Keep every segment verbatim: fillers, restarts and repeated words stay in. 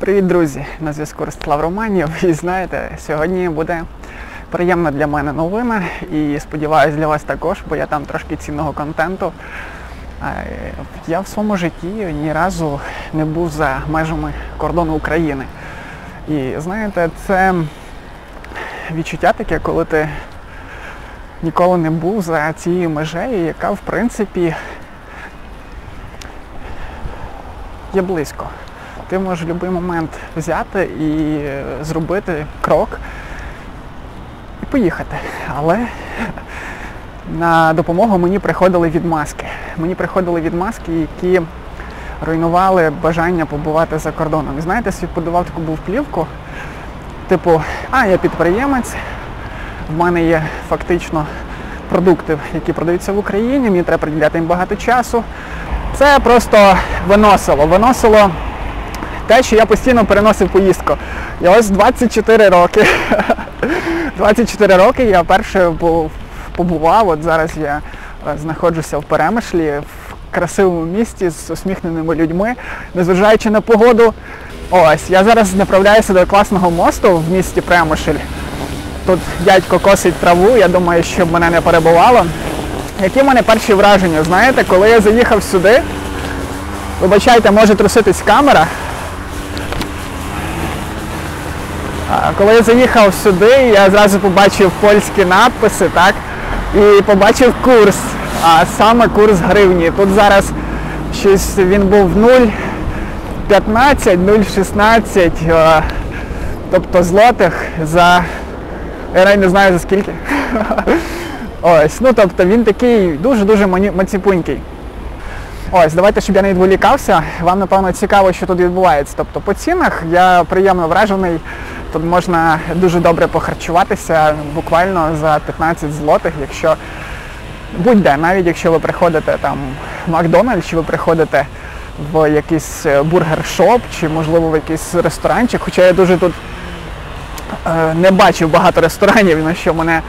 Привіт, друзі! На зв'язку Ростислав Романів. І знаєте, сьогодні буде приємна для мене новина і сподіваюся для вас також, бо я там трошки цінного контенту. Я в своєму житті ні разу не був за межами кордону України. І знаєте, це відчуття таке, коли ти ніколи не був за цією межею, яка в принципі є близько. Ти можеш в будь-який момент взяти і зробити крок і поїхати. Але на допомогу мені приходили відмазки. Мені приходили відмазки, які руйнували бажання побувати за кордоном. І знаєте, світ подавав таку був плівку, типу, а, я підприємець, в мене є фактично продукти, які продаються в Україні, мені треба приділяти їм багато часу. Це просто виносило, виносило те, що я постійно переносив поїздку. І ось двадцять чотири роки, двадцять чотири роки я перше побував, от зараз я знаходжуся в Перемишлі, в красивому місті з усміхненими людьми, незважаючи на погоду. Ось, я зараз направляюся до класного мосту в місті Перемишль. Тут дядько косить траву, я думаю, щоб мене не перебувало. Які в мене перші враження? Знаєте, коли я заїхав сюди, вибачайте, може труситись камера. Коли я заїхав сюди, я зразу побачив польські надписи, так, і побачив курс, а саме курс гривні. Тут зараз щось він був нуль п'ятнадцять, нуль шістнадцять, тобто злотих за, я навіть не знаю за скільки. Ось, ну тобто він такий дуже-дуже маціпунький. Ось, давайте, щоб я не відволікався, вам, напевно, цікаво, що тут відбувається. Тобто по цінах я приємно вражений, тут можна дуже добре похарчуватися буквально за п'ятнадцять злотих, якщо будь-де, навіть якщо ви приходите там в Макдональдс, чи ви приходите в якийсь бургер-шоп, чи можливо в якийсь ресторанчик, хоча я дуже тут е, не бачив багато ресторанів, на що мене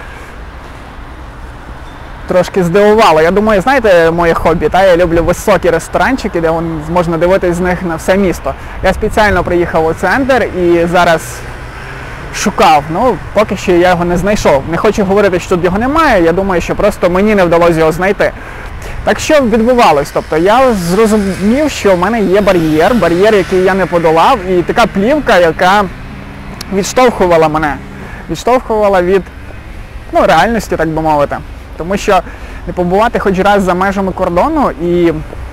трошки здивувало. Я думаю, знаєте, моє хобі, та? Я люблю високі ресторанчики, де вон, можна дивитись з них на все місто. Я спеціально приїхав у центр і зараз шукав, ну, поки що я його не знайшов. Не хочу говорити, що тут його немає, я думаю, що просто мені не вдалося його знайти. Так що відбувалось? Тобто я зрозумів, що в мене є бар'єр, бар'єр, який я не подолав, і така плівка, яка відштовхувала мене, відштовхувала від, ну, реальності, так би мовити. Тому що не побувати хоч раз за межами кордону і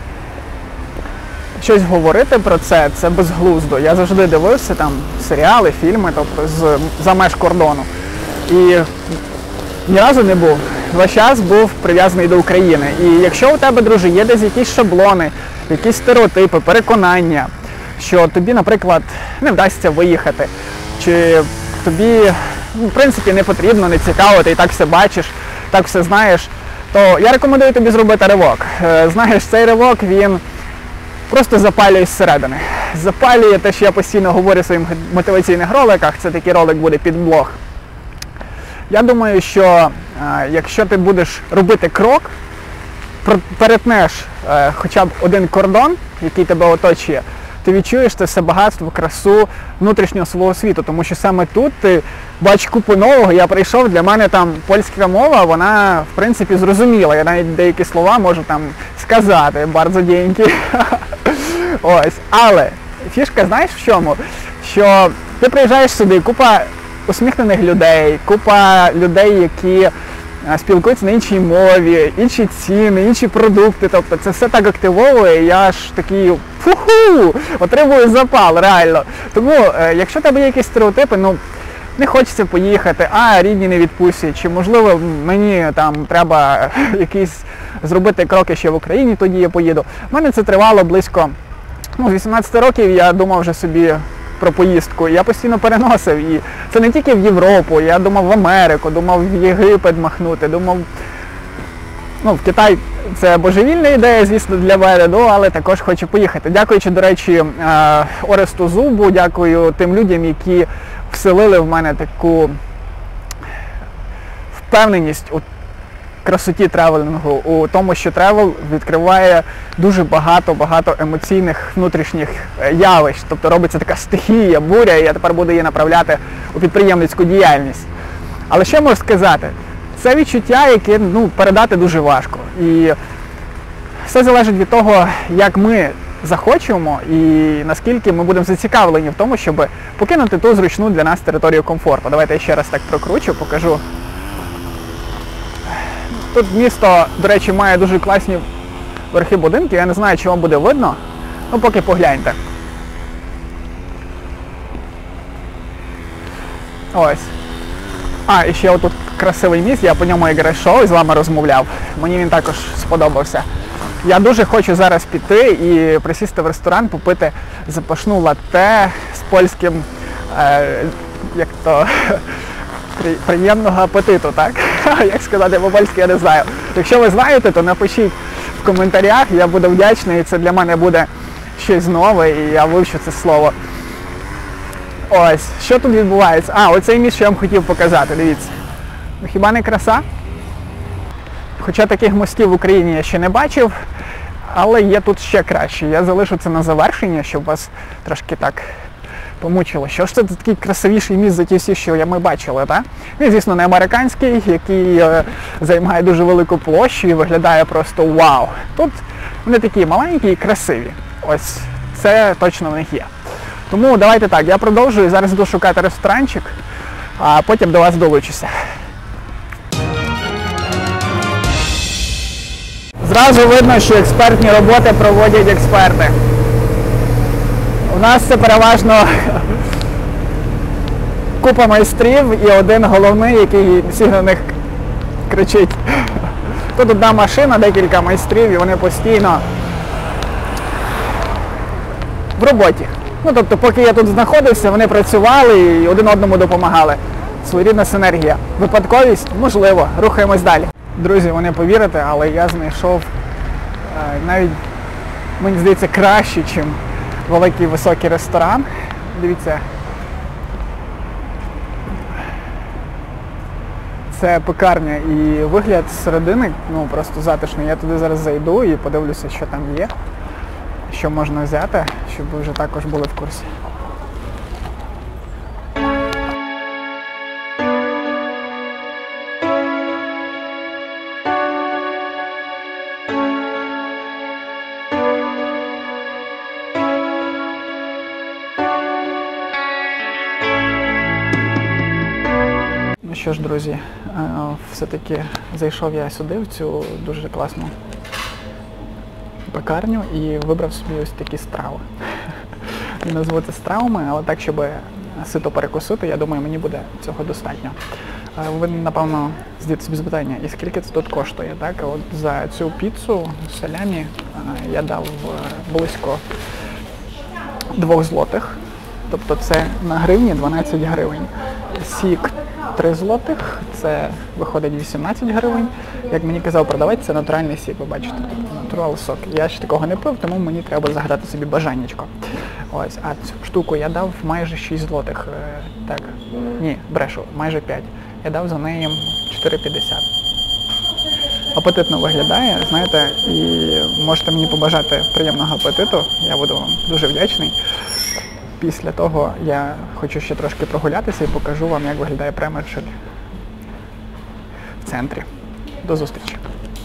щось говорити про це, це безглуздо. Я завжди дивився там серіали, фільми, тобто з, за меж кордону. І ні разу не був. Весь час був прив'язаний до України. І якщо у тебе, друже, є десь якісь шаблони, якісь стереотипи, переконання, що тобі, наприклад, не вдасться виїхати, чи тобі, в принципі, не потрібно, не цікаво, ти і так все бачиш, так все знаєш, то я рекомендую тобі зробити ривок. Знаєш, цей ривок, він просто запалює зсередини. Запалює те, що я постійно говорю в своїх мотиваційних роликах, це такий ролик буде під блог. Я думаю, що е, якщо ти будеш робити крок, перетнеш е, хоча б один кордон, який тебе оточує, ти відчуєш це все багатство, красу внутрішнього свого світу, тому що саме тут ти бачиш купу нового. Я прийшов, для мене там польська мова, вона, в принципі, зрозуміла. Я навіть деякі слова можу там сказати, «bardzo dzięki». Ось, але фішка, знаєш в чому? Що ти приїжджаєш сюди, купа усміхнених людей, купа людей, які спілкуються на іншій мові, інші ціни, інші продукти, тобто це все так активовує, я аж такий фу-ху, отримую запал, реально. Тому, якщо в тебе є якісь стереотипи, ну, не хочеться поїхати, а рідні не відпустять, чи можливо мені там треба якісь зробити кроки ще в Україні, тоді я поїду. У мене це тривало близько, ну, з вісімнадцяти років я думав вже собі про поїздку. Я постійно переносив, і це не тільки в Європу, я думав в Америку, думав в Єгипет махнути, думав, ну, в Китай це божевільна ідея, звісно, для мене, ну, але також хочу поїхати. Дякуючи, до речі, Оресту Зубу, дякую тим людям, які вселили в мене таку впевненість у красоті тревелінгу, у тому, що тревел відкриває дуже багато-багато емоційних внутрішніх явищ. Тобто робиться така стихія, буря, і я тепер буду її направляти у підприємницьку діяльність. Але що можу сказати? Це відчуття, яке ну, передати дуже важко. І все залежить від того, як ми захочемо і наскільки ми будемо зацікавлені в тому, щоб покинути ту зручну для нас територію комфорту. Давайте я ще раз так прокручу, покажу. Тут місто, до речі, має дуже класні верхи будинків. Я не знаю, чи вам буде видно, ну поки погляньте. Ось. А, і ще отут красивий міст, я по ньому якраз йшов і з вами розмовляв. Мені він також сподобався. Я дуже хочу зараз піти і присісти в ресторан, попити запашну латте з польським, е, як то, приємного апетиту, так? Як сказати по-польськи, я не знаю. Якщо ви знаєте, то напишіть в коментарях, я буду вдячний, і це для мене буде щось нове, і я вивчу це слово. Ось, що тут відбувається? А, оцей міст, що я вам хотів показати, дивіться. Ну, хіба не краса? Хоча таких мостів в Україні я ще не бачив, але є тут ще краще. Я залишу це на завершення, щоб вас трошки так помучило. Що ж це такий красивіший міст за ті всі, що ми бачили, так? Він, звісно, не американський, який е, займає дуже велику площу і виглядає просто вау. Тут вони такі маленькі і красиві. Ось, це точно в них є. Тому давайте так, я продовжую, зараз буду шукати ресторанчик, а потім до вас долучуся. Зразу видно, що експертні роботи проводять експерти. У нас це переважно купа майстрів і один головний, який всі на них кричить. Тут одна машина, декілька майстрів, і вони постійно в роботі. Ну, тобто, поки я тут знаходився, вони працювали і один одному допомагали. Своєрідна синергія. Випадковість? Можливо. Рухаємось далі. Друзі, ви не повірите, але я знайшов е, навіть, мені здається, краще, ніж великий високий ресторан. Дивіться. Це пекарня і вигляд зсередини, ну, просто затишний. Я туди зараз зайду і подивлюся, що там є, що можна взяти, щоб ви вже також були в курсі. Ну що ж, друзі, все-таки зайшов я сюди, в цю дуже класну пекарню і вибрав собі ось такі страви. Не назву це стравами, але так, щоб сито перекусити, я думаю, мені буде цього достатньо. Ви, напевно, здаєте собі запитання, і скільки це тут коштує, так? От за цю піцу салямі я дав близько двох злотих, тобто це на гривні дванадцять гривень. Сік три злотих, це виходить вісімнадцять гривень. Як мені казав продавець, це натуральний сік, ви бачите, натурал сок. Я ще такого не пив, тому мені треба загадати собі бажаннячко. Ось, а цю штуку я дав майже шість злотих. Так, ні, брешу, майже п'ять. Я дав за неї чотири п'ятдесят. Апетитно виглядає, знаєте, і можете мені побажати приємного апетиту, я буду вам дуже вдячний. Після того я хочу ще трошки прогулятися і покажу вам, як виглядає Премершель в центрі. До зустрічі!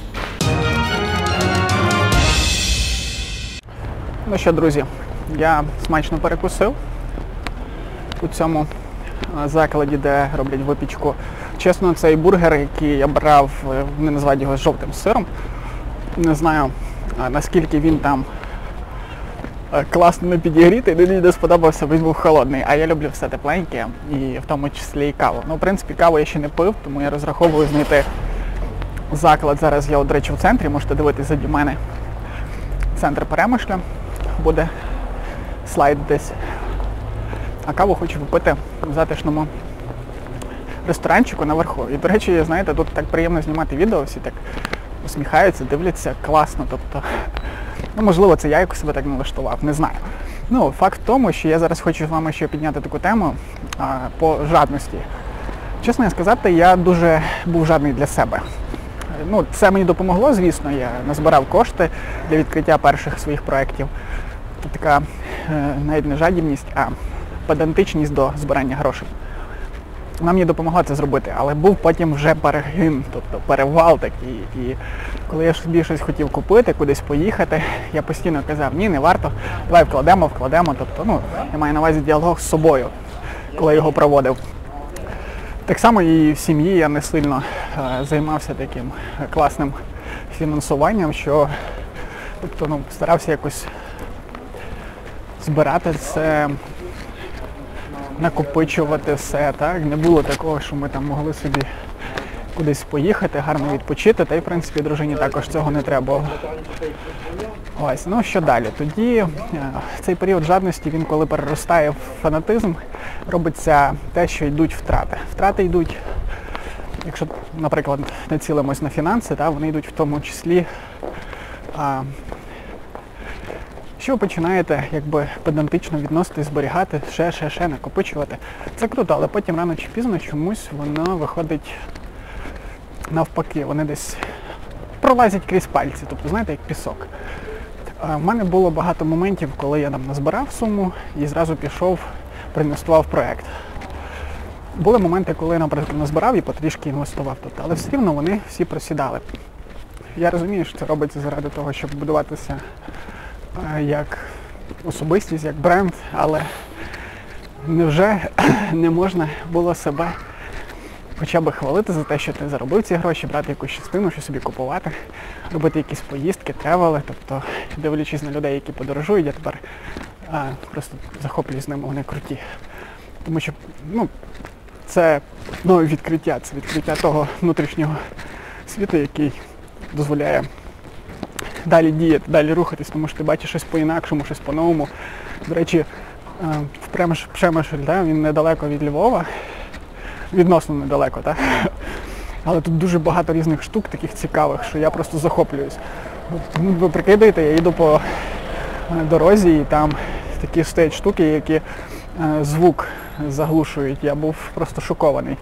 Ну що, друзі, я смачно перекусив у цьому закладі, де роблять випічку. Чесно, цей бургер, який я брав, вони називають його жовтим сиром. Не знаю, наскільки він там класно не підігрітий, мені не сподобався, він був холодний, а я люблю все тепленьке, і в тому числі і каву. Ну, в принципі, каву я ще не пив, тому я розраховую знайти заклад. Зараз я, до речі, в центрі, можете дивитися заді мене. Центр Перемишля, буде слайд десь. А каву хочу попити в затишному ресторанчику наверху. І, до речі, знаєте, тут так приємно знімати відео, всі так усміхаються, дивляться, класно, тобто... Ну, можливо, це я якось себе так налаштував, не знаю. Ну, факт в тому, що я зараз хочу з вами ще підняти таку тему а, по жадності. Чесно сказати, я дуже був жадний для себе. Ну, це мені допомогло, звісно, я назбирав кошти для відкриття перших своїх проєктів. Це така навіть не жадібність, а педантичність до збирання грошей. Вона мені допомогла це зробити, але був потім вже перегин, тобто перевал такий. І коли я собі щось хотів купити, кудись поїхати, я постійно казав, ні, не варто, давай вкладемо, вкладемо. Тобто, ну, я маю на увазі діалог з собою, коли його проводив. Так само і в сім'ї я не сильно е, займався таким класним фінансуванням, що тобто, ну, старався якось збирати це, накопичувати все, так? Не було такого, що ми там могли собі кудись поїхати, гарно відпочити, та й, в принципі, дружині також цього не треба було. Ось, ну що далі? Тоді цей період жадності, він коли переростає в фанатизм, робиться те, що йдуть втрати. Втрати йдуть, якщо, наприклад, не цілимось на фінанси, та, вони йдуть в тому числі, а, що ви починаєте якби педантично відносити, зберігати, ще, ще, ще, накопичувати. Це круто, але потім рано чи пізно чомусь воно виходить навпаки, вони десь пролазять крізь пальці, тобто, знаєте, як пісок. У мене було багато моментів, коли я там назбирав суму і зразу пішов, проінвестував в проєкт. Були моменти, коли я, наприклад, назбирав і потрішки інвестував, тобто, але все рівно вони всі просідали. Я розумію, що це робиться заради того, щоб будуватися як особистість, як бренд, але невже не можна було себе хоча б хвалити за те, що ти заробив ці гроші, брати якусь частину, що собі купувати, робити якісь поїздки, тревели, тобто, дивлячись на людей, які подорожують, я тепер а, просто захоплююсь ними, вони круті. Тому що, ну, це нове відкриття, це відкриття того внутрішнього світу, який дозволяє далі діяти, далі рухатись, тому що ти бачиш щось по-інакшому, щось по-новому. До речі, в Пшемишль, да, він недалеко від Львова, відносно недалеко, так? Але тут дуже багато різних штук, таких цікавих, що я просто захоплююсь. Ви прикидаєте, я їду по дорозі і там такі стоять штуки, які звук заглушують. Я був просто шокований.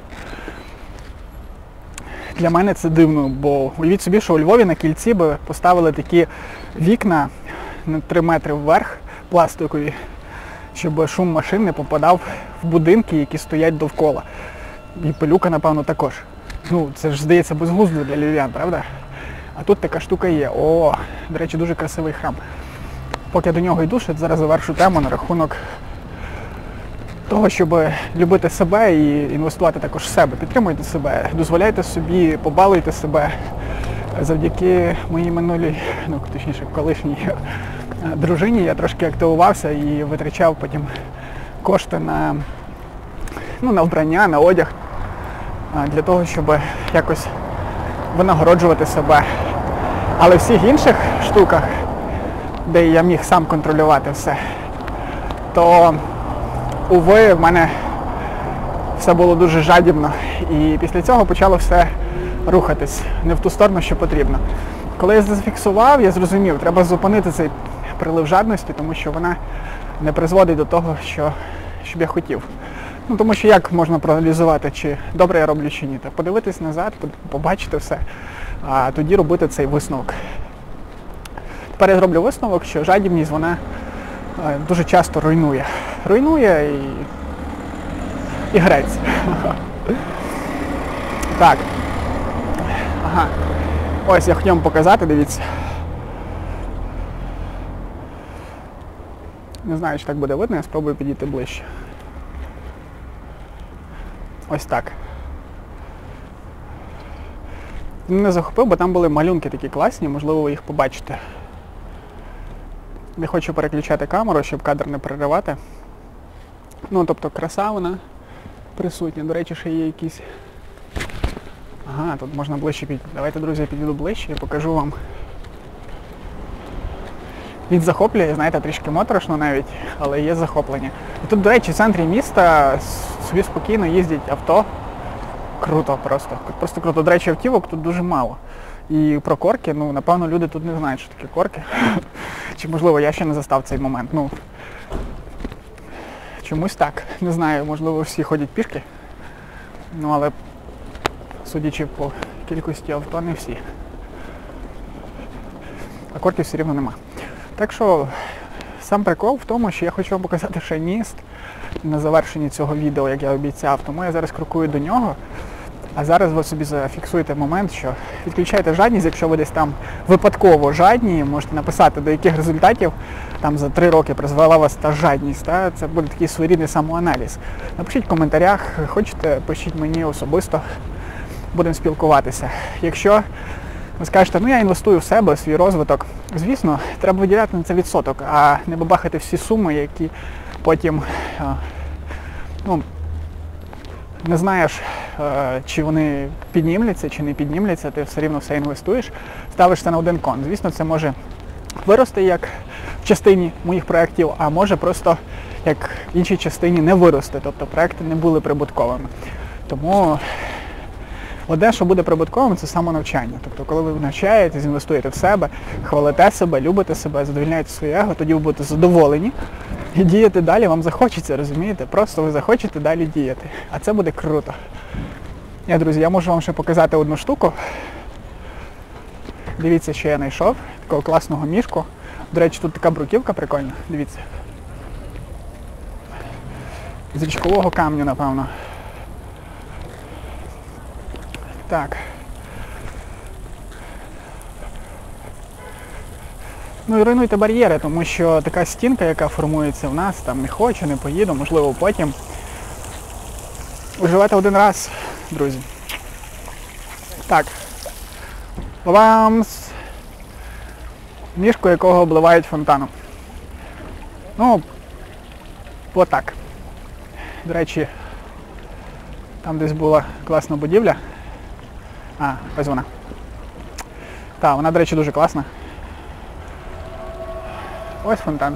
Для мене це дивно, бо уявіть собі, що у Львові на кільці би поставили такі вікна на три метри вверх, пластикові, щоб шум машин не попадав в будинки, які стоять довкола. І пилюка, напевно, також. Ну, це ж, здається, безглуздо для львів'ян, правда? А тут така штука є. О, до речі, дуже красивий храм. Поки я до нього йду, ще зараз завершу тему на рахунок того, щоб любити себе і інвестувати також в себе. Підтримуйте себе, дозволяйте собі, побалуйте себе. Завдяки моїй минулій, ну, точніше, колишній дружині я трошки активувався і витрачав потім кошти на, ну, на вбрання, на одяг, для того, щоб якось винагороджувати себе. Але в всіх інших штуках, де я міг сам контролювати все, то, уви, в мене все було дуже жадібно. І після цього почало все рухатись не в ту сторону, що потрібно. Коли я зафіксував, я зрозумів, треба зупинити цей прилив жадності, тому що вона не призводить до того, що, що б я хотів. Ну, тому що як можна проаналізувати, чи добре я роблю, чи ні? Та подивитись назад, побачити все, а тоді робити цей висновок. Тепер я зроблю висновок, що жадібність, вона дуже часто руйнує. Руйнує і, і грець. Так. Ага. Ось я хотів вам показати, дивіться. Не знаю, чи так буде видно, я спробую підійти ближче. Ось так. Мене захопив, бо там були малюнки такі класні, можливо, ви їх побачите. Не хочу переключати камеру, щоб кадр не переривати. Ну, тобто краса вона присутня. До речі, ще є якісь... Ага, тут можна ближче підійти. Давайте, друзі, я підійду ближче і покажу вам. Він захоплює, знаєте, трішки моторошно навіть, але є захоплення. І тут, до речі, в центрі міста собі спокійно їздять авто. Круто просто. Просто круто. До речі, автівок тут дуже мало. І про корки, ну, напевно, люди тут не знають, що таке корки. Чи, можливо, я ще не застав цей момент. Ну, чомусь так. Не знаю, можливо, всі ходять пішки. Ну, але, судячи по кількості авто не всі. А корків все рівно нема. Так що сам прикол в тому, що я хочу вам показати ще міст на завершенні цього відео, як я обіцяв. Тому я зараз крокую до нього. А зараз ви собі зафіксуєте момент, що відключайте жадність, якщо ви десь там випадково жадні, можете написати, до яких результатів там за три роки призвела вас та жадність. Та? Це буде такий своєрідний самоаналіз. Напишіть в коментарях, хочете, пишіть мені особисто, будемо спілкуватися. Якщо ви скажете, ну я інвестую в себе, в свій розвиток, звісно, треба виділяти на це відсоток, а не бабахати всі суми, які потім, ну, не знаєш, чи вони піднімляться, чи не піднімляться, ти все рівно все інвестуєш, ставишся на один кон. Звісно, це може вирости, як в частині моїх проєктів, а може просто, як в іншій частині, не вирости, тобто проєкти не були прибутковими. Тому одне, що буде прибутковим, це самонавчання. Тобто, коли ви навчаєтесь, інвестуєте в себе, хвалите себе, любите себе, задовольняєте своє его, тоді ви будете задоволені. І діяти далі вам захочеться, розумієте? Просто ви захочете далі діяти. А це буде круто. Я, друзі, я можу вам ще показати одну штуку. Дивіться, що я знайшов. Такого класного мішку. До речі, тут така бруківка прикольна. Дивіться. З річкового камню, напевно. Так. Ну і руйнуйте бар'єри, тому що така стінка, яка формується в нас, там не хочу, не поїду, можливо потім. Ви живете один раз, друзі. Так. Бабамс! Мішку, якого обливають фонтаном. Ну, отак. До речі, там десь була класна будівля. А, ось вона. Так, вона, до речі, дуже класна. Ось фонтан.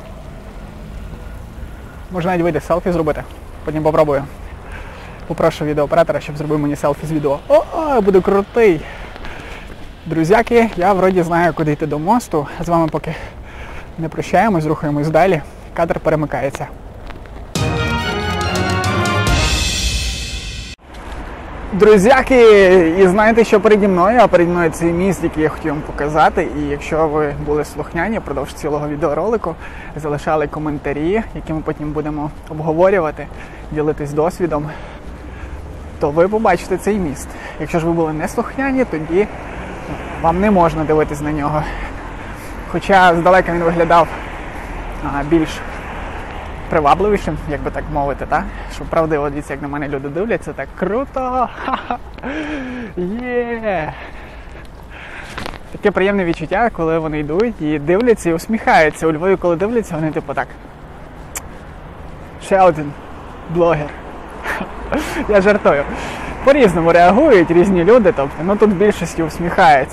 Можна навіть вийти селфі зробити. Потім попробую. Попрошу відеооператора, щоб зробив мені селфі з відео. О, буду крутий! Друзяки, я вроді знаю, куди йти до мосту. З вами поки не прощаємось, рухаємось далі. Кадр перемикається. Друзяки, і знаєте, що переді мною? А переді мною цей міст, який я хотів вам показати. І якщо ви були слухняні впродовж цілого відеоролику, залишали коментарі, які ми потім будемо обговорювати, ділитись досвідом, то ви побачите цей міст. Якщо ж ви були не слухняні, тоді вам не можна дивитись на нього. Хоча здалека він виглядав а, більш привабливішим, як би так мовити, так? Що правдиво, дивіться, як на мене люди дивляться, так круто! Є! Таке приємне відчуття, коли вони йдуть і дивляться і усміхаються. У Львові, коли дивляться, вони типу так. Ще один блогер. Я жартую. По-різному реагують різні люди, тобто, ну тут в більшості усміхаються.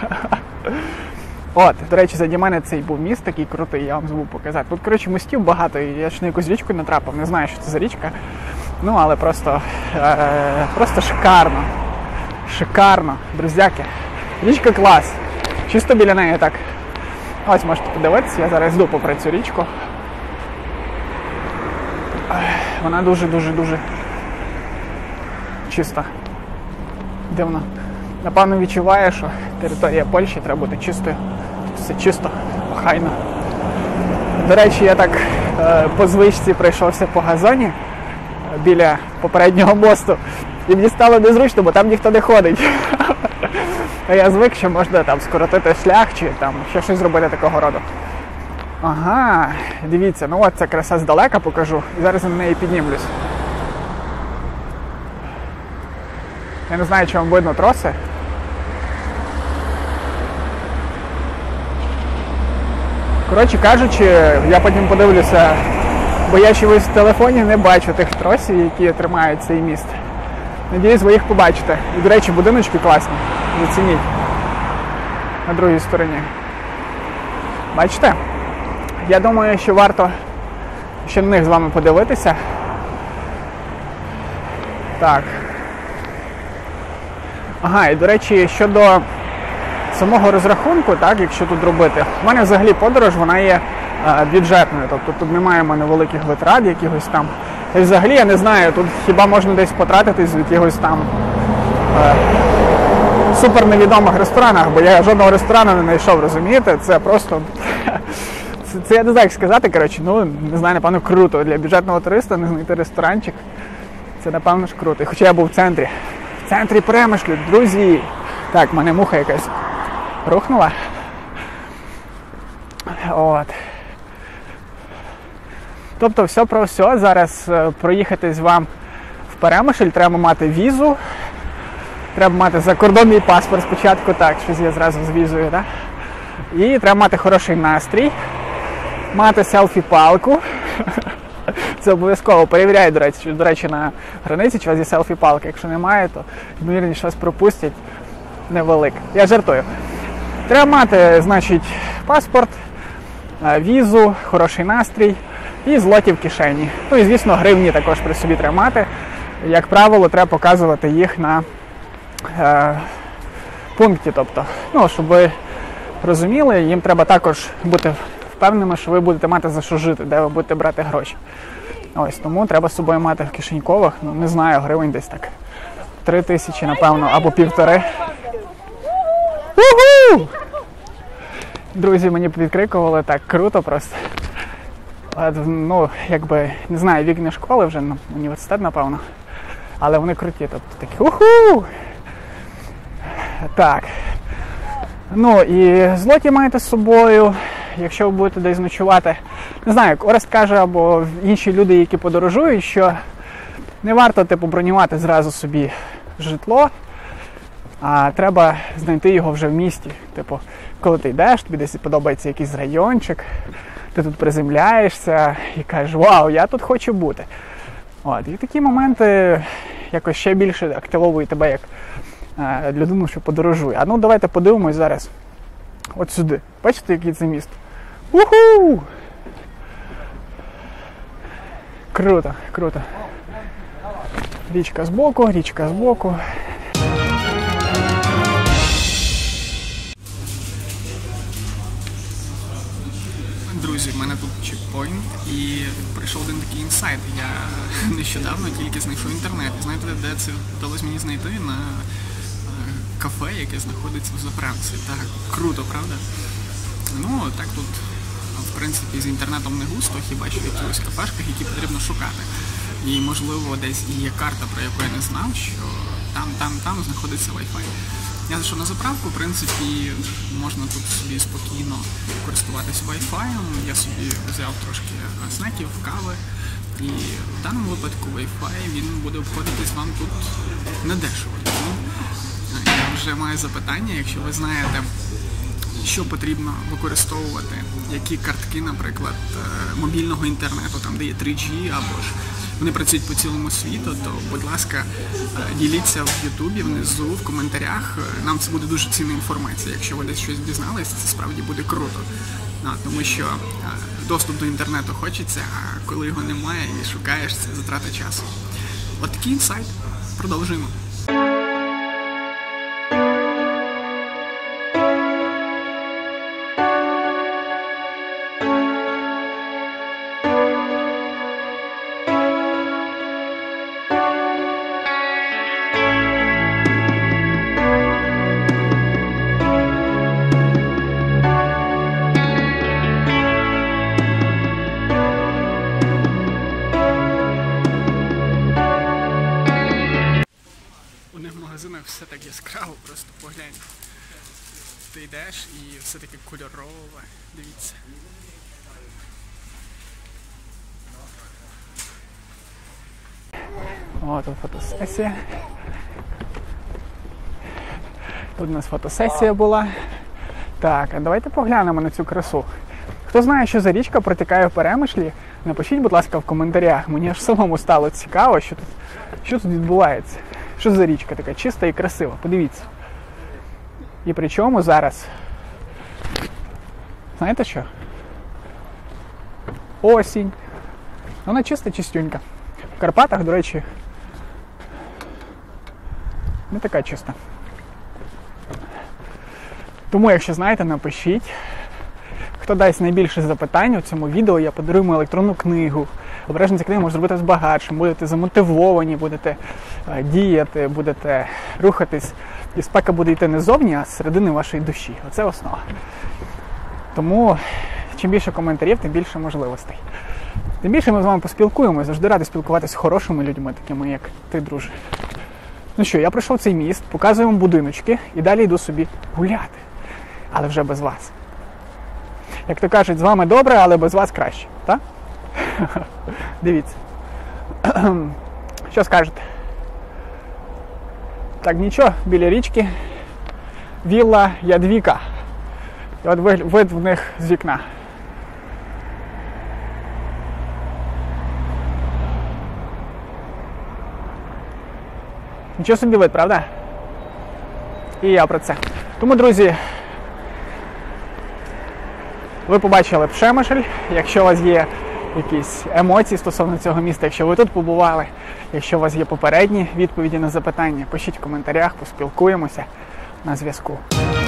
От, до речі, заді мене цей був міст такий крутий, я вам забув показати. Тут, коротше, мостів багато, і я ж на якусь річку натрапив, не знаю, що це за річка. Ну, але просто, е- просто шикарно. Шикарно, друзяки. Річка клас. Чисто біля неї так. Ось, можете подивитися, я зараз йду попри цю річку. Вона дуже-дуже-дуже чиста. Дивно. Напевно, відчуває, що територія Польщі треба бути чистою. Все чисто, охайно. До речі, я так е, по звичці пройшовся по газоні е, біля попереднього мосту. І мені стало незручно, бо там ніхто не ходить. А я звик, що можна там скоротити шлях чи там ще щось зробити такого роду. Ага, дивіться, ну от ця краса здалека покажу. І зараз на неї піднімлюсь. Я не знаю, чи вам видно троси. Коротше кажучи, я потім подивлюся, бо я ще в телефоні не бачу тих тросів, які тримають цей міст. Надіюсь, ви їх побачите. І, до речі, будиночки класні. Зацініть. На другій стороні. Бачите? Я думаю, що варто ще на них з вами подивитися. Так. Ага, і, до речі, щодо самого розрахунку, так, якщо тут робити, в мене взагалі подорож, вона є е, бюджетною, тобто тут немає в мене великих витрат якихось там. І взагалі, я не знаю, тут хіба можна десь потратитись з якихось там е, супер невідомих ресторанах, бо я жодного ресторану не знайшов, розумієте? Це просто... Це, це я не знаю, як сказати, коротше, ну, не знаю, напевно, круто. Для бюджетного туриста не знайти ресторанчик. Це, напевно ж, круто. І хоча я був в центрі. В центрі Перемишлю, друзі! Так, в мене муха якась рухнула. От. Тобто, все про все. Зараз проїхатись вам в Перемишль, треба мати візу. Треба мати закордонний паспорт спочатку, так, щось я зразу з візою, так? І треба мати хороший настрій, мати селфі-палку. Це обов'язково. Перевіряють, до речі, до речі, на границі, чи у вас є селфі-палка. Якщо немає, то, ймовірніше, вас пропустять невелик. Я жартую. Треба мати, значить, паспорт, візу, хороший настрій і злоті в кишені. Ну і, звісно, гривні також при собі треба мати. Як правило, треба показувати їх на е, пункті. Тобто, ну, щоб ви розуміли, їм треба також бути впевненими, що ви будете мати за що жити, де ви будете брати гроші. Ось, тому треба з собою мати в кишенькових, ну, не знаю, гривень десь так. Три тисячі, напевно, або півтори. Уху! Друзі мені підкрикували, так круто просто. Ну, якби, не знаю, вік не школи вже, університет, напевно. Але вони круті, тобто такі уху! Так. Ну, і злоті маєте з собою, якщо ви будете десь ночувати. Не знаю, як Орест каже, або інші люди, які подорожують, що не варто, типу, бронювати зразу собі житло, а треба знайти його вже в місті. Типу, коли ти йдеш, тобі десь подобається якийсь райончик, ти тут приземляєшся і кажеш, вау, я тут хочу бути. От, і такі моменти якось ще більше активовують тебе як е, людину, що подорожує. А ну давайте подивимось зараз от сюди. Бачите, який це міст? Уху! Круто, круто. Річка збоку, річка збоку. Друзі, в мене тут чекпоінт і прийшов один такий інсайт. Я нещодавно тільки знайшов інтернет. І знаєте, де це вдалося мені знайти? На кафе, яке знаходиться в заправці. Так, круто, правда? Ну, так тут, в принципі, з інтернетом не густо, хіба що в якихось кафешках, які потрібно шукати. І, можливо, десь і є карта, про яку я не знав, що там, там, там знаходиться Wi-Fi. Я зайшов на заправку, в принципі, можна тут собі спокійно користуватися Wi-Fi. Я собі взяв трошки снеків, кави. І в даному випадку Wi-Fi, він буде обходитись вам тут недешево. Тому я вже маю запитання, якщо ви знаєте, що потрібно використовувати, які картки, наприклад, мобільного інтернету, там де є три джі, або ж вони працюють по цілому світу, то, будь ласка, діліться в Ютубі, внизу, в коментарях. Нам це буде дуже цінна інформація. Якщо ви десь щось дізнались, це справді буде круто. А, тому що доступ до інтернету хочеться, а коли його немає і шукаєш, це затрата часу. От такий інсайт. Продовжуємо. Все так яскраво, просто поглянь. Ти йдеш і все таке кольорове. Дивіться. О, тут фотосесія. Тут у нас фотосесія була. Так, а давайте поглянемо на цю красу. Хто знає, що за річка протікає в Перемишлі, напишіть, будь ласка, в коментарях. Мені аж самому стало цікаво, що тут, що тут відбувається. Що за річка така чиста і красива, подивіться. І при чому зараз, знаєте що? Осінь. Вона чиста, чистюнька. В Карпатах, до речі, не така чиста. Тому, якщо знаєте, напишіть. хто дасть найбільше запитань у цьому відео, я подарую йому електронну книгу. Обережно ця книга може зробити вас багатшим, будете замотивовані, будете е, діяти, будете рухатись. І спека буде йти не ззовні, а з середини вашої душі. Оце основа. Тому чим більше коментарів, тим більше можливостей. Тим більше ми з вами поспілкуємося, завжди радий спілкуватися з хорошими людьми, такими як ти, друже. Ну що, я пройшов цей міст, показую вам будиночки і далі йду собі гуляти. Але вже без вас. Як то кажуть, з вами добре, але без вас краще. Так? Дивіться. Що скажете? Так, нічого, біля річки. Вілла Ядвіка. І от вид в них з вікна. Нічого собі вид, правда? І я про це. Тому, друзі, ви побачили Пшемишель. Якщо у вас є якісь емоції стосовно цього міста, якщо ви тут побували, якщо у вас є попередні відповіді на запитання, пишіть в коментарях, поспілкуємося. На зв'язку.